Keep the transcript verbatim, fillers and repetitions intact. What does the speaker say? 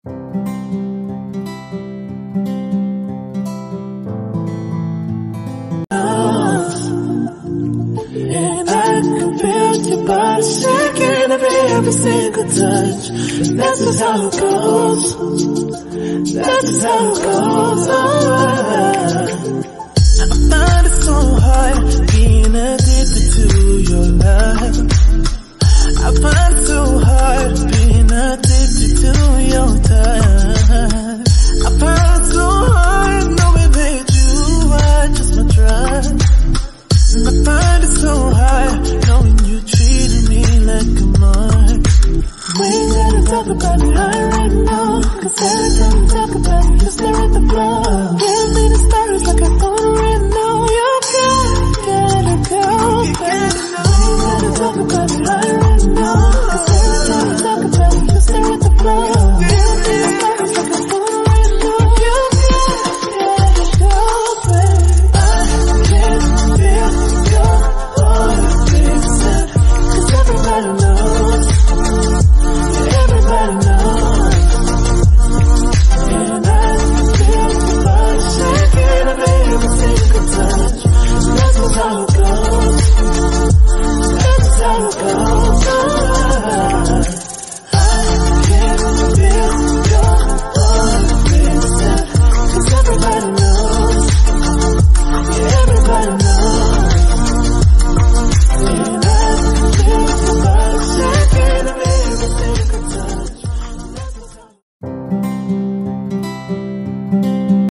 And I can feel your body shaking every, every single touch. And that's just how it goes. That's just how it goes. Oh,